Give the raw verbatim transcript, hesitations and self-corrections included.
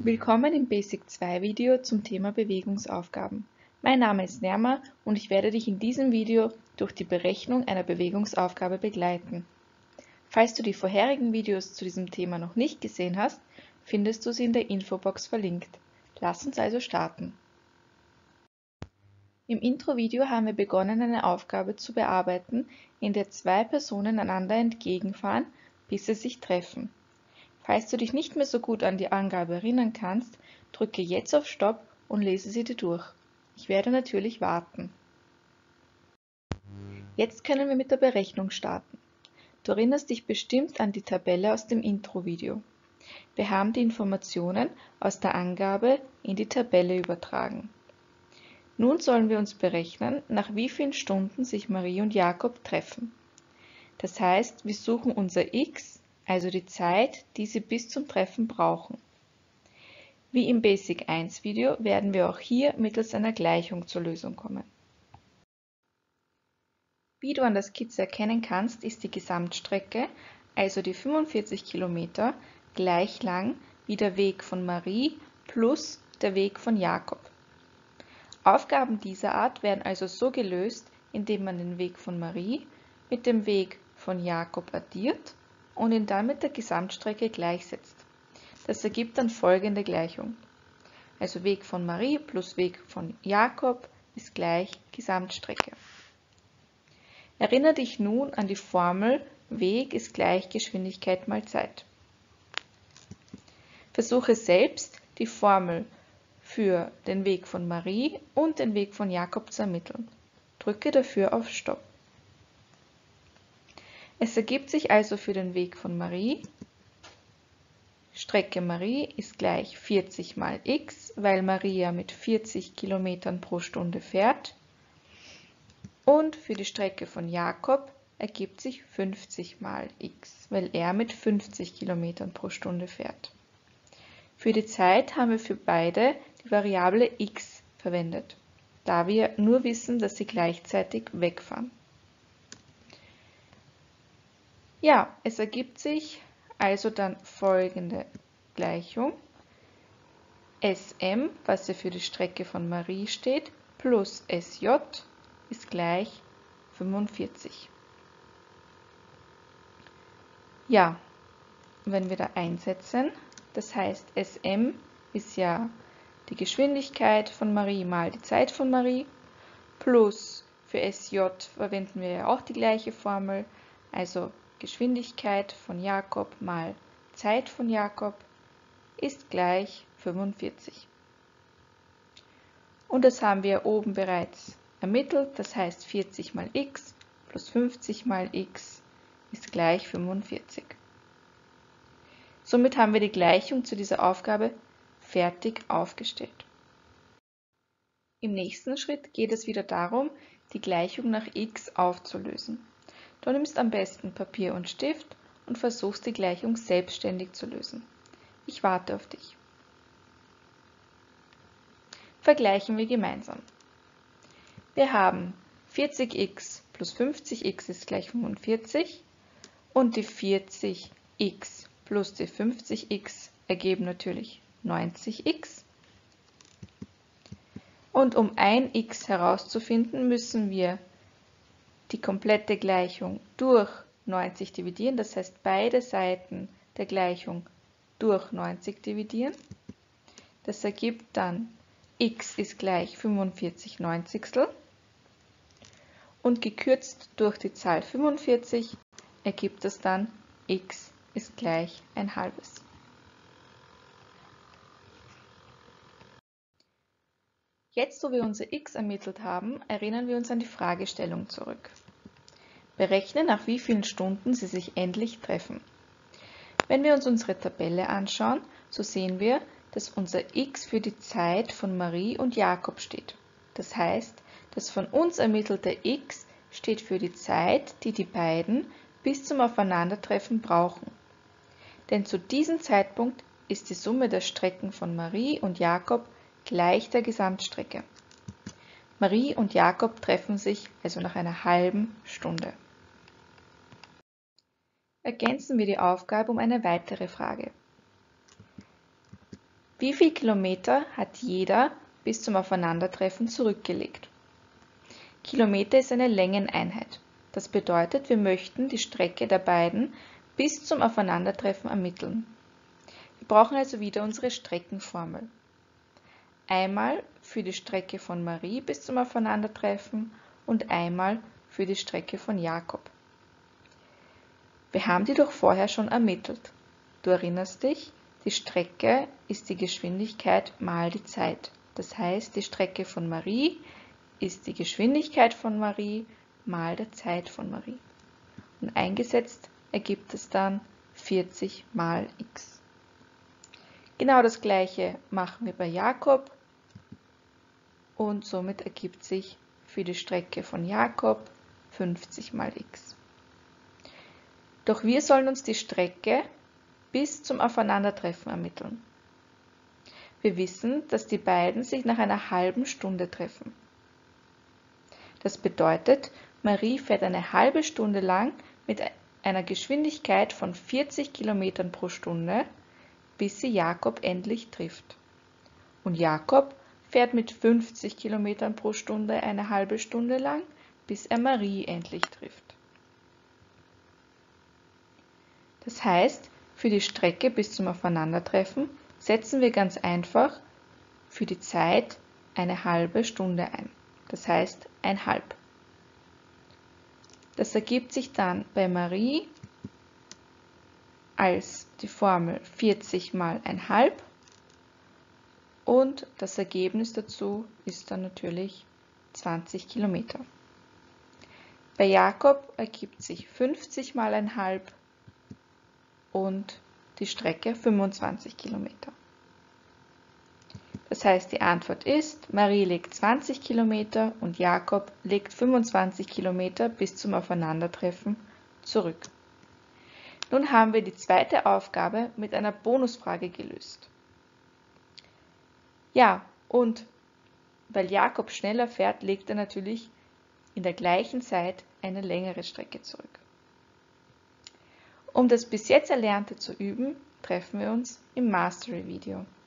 Willkommen im Basic zwei Video zum Thema Bewegungsaufgaben. Mein Name ist Nerma und ich werde dich in diesem Video durch die Berechnung einer Bewegungsaufgabe begleiten. Falls du die vorherigen Videos zu diesem Thema noch nicht gesehen hast, findest du sie in der Infobox verlinkt. Lass uns also starten. Im Intro-Video haben wir begonnen, eine Aufgabe zu bearbeiten, in der zwei Personen einander entgegenfahren, bis sie sich treffen. Falls du dich nicht mehr so gut an die Angabe erinnern kannst, drücke jetzt auf Stopp und lese sie dir durch. Ich werde natürlich warten. Jetzt können wir mit der Berechnung starten. Du erinnerst dich bestimmt an die Tabelle aus dem Intro-Video. Wir haben die Informationen aus der Angabe in die Tabelle übertragen. Nun sollen wir uns berechnen, nach wie vielen Stunden sich Marie und Jakob treffen. Das heißt, wir suchen unser x, also die Zeit, die sie bis zum Treffen brauchen. Wie im Basic eins Video werden wir auch hier mittels einer Gleichung zur Lösung kommen. Wie du an der Skizze erkennen kannst, ist die Gesamtstrecke, also die fünfundvierzig Kilometer, gleich lang wie der Weg von Marie plus der Weg von Jakob. Aufgaben dieser Art werden also so gelöst, indem man den Weg von Marie mit dem Weg von Jakob addiert und ihn dann mit der Gesamtstrecke gleichsetzt. Das ergibt dann folgende Gleichung. Also Weg von Marie plus Weg von Jakob ist gleich Gesamtstrecke. Erinnere dich nun an die Formel Weg ist gleich Geschwindigkeit mal Zeit. Versuche selbst die Formel für den Weg von Marie und den Weg von Jakob zu ermitteln. Drücke dafür auf Stopp. Es ergibt sich also für den Weg von Marie, Strecke Marie ist gleich vierzig mal x, weil Maria mit vierzig Kilometern pro Stunde fährt. Und für die Strecke von Jakob ergibt sich fünfzig mal x, weil er mit fünfzig Kilometern pro Stunde fährt. Für die Zeit haben wir für beide die Variable x verwendet, da wir nur wissen, dass sie gleichzeitig wegfahren. Ja, es ergibt sich also dann folgende Gleichung. Sm, was ja für die Strecke von Marie steht, plus Sj ist gleich fünfundvierzig. Ja, wenn wir da einsetzen, das heißt Sm ist ja die Geschwindigkeit von Marie mal die Zeit von Marie, plus für Sj verwenden wir ja auch die gleiche Formel, also Geschwindigkeit von Jakob mal Zeit von Jakob ist gleich fünfundvierzig. Und das haben wir oben bereits ermittelt, das heißt vierzig mal x plus fünfzig mal x ist gleich fünfundvierzig. Somit haben wir die Gleichung zu dieser Aufgabe fertig aufgestellt. Im nächsten Schritt geht es wieder darum, die Gleichung nach x aufzulösen. Du nimmst am besten Papier und Stift und versuchst die Gleichung selbstständig zu lösen. Ich warte auf dich. Vergleichen wir gemeinsam. Wir haben vierzig x plus fünfzig x ist gleich fünfundvierzig und die vierzig x plus die fünfzig x ergeben natürlich neunzig x. Und um ein x herauszufinden, müssen wir die komplette Gleichung durch neunzig dividieren, das heißt beide Seiten der Gleichung durch neunzig dividieren. Das ergibt dann x ist gleich fünfundvierzig Neunzigstel und gekürzt durch die Zahl fünfundvierzig ergibt es dann x ist gleich ein halbes. Jetzt, wo wir unser x ermittelt haben, erinnern wir uns an die Fragestellung zurück. Berechne, nach wie vielen Stunden sie sich endlich treffen. Wenn wir uns unsere Tabelle anschauen, so sehen wir, dass unser x für die Zeit von Marie und Jakob steht. Das heißt, das von uns ermittelte x steht für die Zeit, die die beiden bis zum Aufeinandertreffen brauchen. Denn zu diesem Zeitpunkt ist die Summe der Strecken von Marie und Jakob gleich der Gesamtstrecke. Marie und Jakob treffen sich also nach einer halben Stunde. Ergänzen wir die Aufgabe um eine weitere Frage. Wie viele Kilometer hat jeder bis zum Aufeinandertreffen zurückgelegt? Kilometer ist eine Längeneinheit. Das bedeutet, wir möchten die Strecke der beiden bis zum Aufeinandertreffen ermitteln. Wir brauchen also wieder unsere Streckenformel. Einmal für die Strecke von Marie bis zum Aufeinandertreffen und einmal für die Strecke von Jakob. Wir haben die doch vorher schon ermittelt. Du erinnerst dich, die Strecke ist die Geschwindigkeit mal die Zeit. Das heißt, die Strecke von Marie ist die Geschwindigkeit von Marie mal der Zeit von Marie. Und eingesetzt ergibt es dann vierzig mal x. Genau das gleiche machen wir bei Jakob und somit ergibt sich für die Strecke von Jakob fünfzig mal x. Doch wir sollen uns die Strecke bis zum Aufeinandertreffen ermitteln. Wir wissen, dass die beiden sich nach einer halben Stunde treffen. Das bedeutet, Marie fährt eine halbe Stunde lang mit einer Geschwindigkeit von vierzig Kilometern pro Stunde, bis sie Jakob endlich trifft. Und Jakob fährt mit fünfzig Kilometern pro Stunde eine halbe Stunde lang, bis er Marie endlich trifft. Das heißt, für die Strecke bis zum Aufeinandertreffen setzen wir ganz einfach für die Zeit eine halbe Stunde ein. Das heißt ein halb. Das ergibt sich dann bei Marie als die Formel vierzig mal ein halb und das Ergebnis dazu ist dann natürlich zwanzig Kilometer. Bei Jakob ergibt sich fünfzig mal ein halb und die Strecke fünfundzwanzig Kilometer. Das heißt, die Antwort ist, Marie legt zwanzig Kilometer und Jakob legt fünfundzwanzig Kilometer bis zum Aufeinandertreffen zurück. Nun haben wir die zweite Aufgabe mit einer Bonusfrage gelöst. Ja, und weil Jakob schneller fährt, legt er natürlich in der gleichen Zeit eine längere Strecke zurück. Um das bis jetzt Erlernte zu üben, treffen wir uns im Mastery-Video.